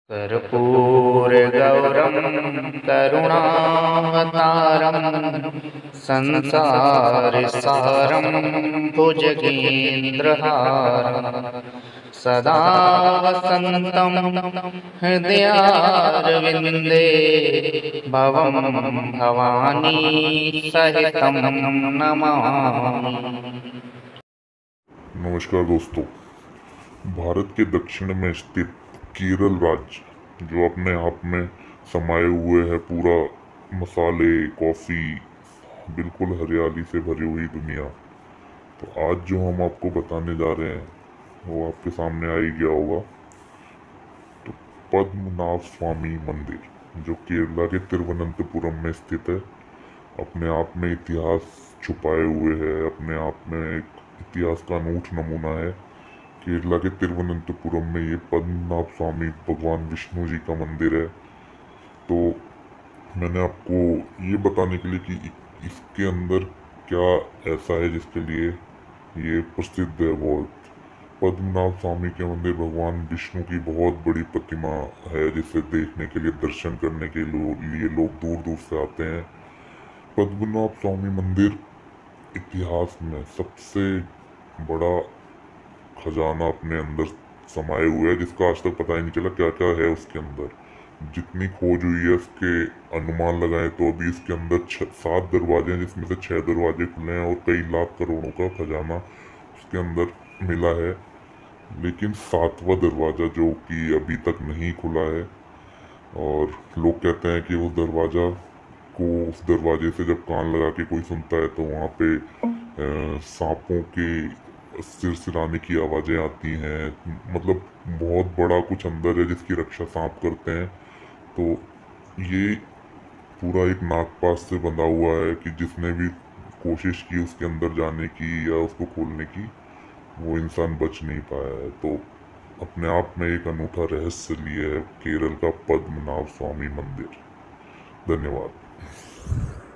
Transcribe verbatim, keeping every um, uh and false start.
कर्पूरगौरं करुणावतारं संसारसारं भुजगेन्द्रहारं सदा वसन्तं हृदयारविन्दे भवं भवानी सहितं नमामि। नमस्कार दोस्तों। भारत के दक्षिण में स्थित केरल राज्य जो अपने आप में समाये हुए है, पूरा मसाले, कॉफ़ी, बिल्कुल हरियाली से भरी हुई दुनिया। तो आज जो हम आपको बताने जा रहे हैं वो आपके सामने आ ही गया होगा। तो पद्मनाभ स्वामी मंदिर जो केरला के तिरुवनंतपुरम में स्थित है, अपने आप में इतिहास छुपाए हुए है, अपने आप में एक इतिहास का अनूठ नमूना है। केरला के तिरुवनंतपुरम में ये पद्मनाभ स्वामी भगवान विष्णु जी का मंदिर है। तो मैंने आपको ये बताने के लिए कि इसके अंदर क्या ऐसा है जिसके लिए ये प्रसिद्ध है बहुत। पद्मनाभ स्वामी के मंदिर भगवान विष्णु की बहुत बड़ी प्रतिमा है, जिसे देखने के लिए, दर्शन करने के लिए लोग दूर दूर से आते हैं। पद्मनाभ स्वामी मंदिर इतिहास में सबसे बड़ा खजाना अपने अंदर समाये हुए है, जिसका आज तक पता ही नहीं चला क्या क्या है उसके अंदर। जितनी खोज हुई है उसके अनुमान लगाए तो अभी इसके अंदर सात दरवाजे हैं, जिसमें से छह दरवाजे खुले हैं और कई लाख करोड़ों का खजाना उसके अंदर मिला है। लेकिन सातवां दरवाज़ा जो कि अभी तक नहीं खुला है, और लोग कहते हैं कि उस दरवाज़ा को उस दरवाजे से जब कान लगा के कोई सुनता है तो वहाँ पे सांपों के सिरसिराने की आवाज़ें आती हैं। मतलब बहुत बड़ा कुछ अंदर है जिसकी रक्षा सांप करते हैं। तो ये पूरा एक नागपाश से बंधा हुआ है कि जिसने भी कोशिश की उसके अंदर जाने की या उसको खोलने की, वो इंसान बच नहीं पाया है। तो अपने आप में एक अनूठा रहस्य लिए है केरल का पद्मनाभ स्वामी मंदिर। धन्यवाद।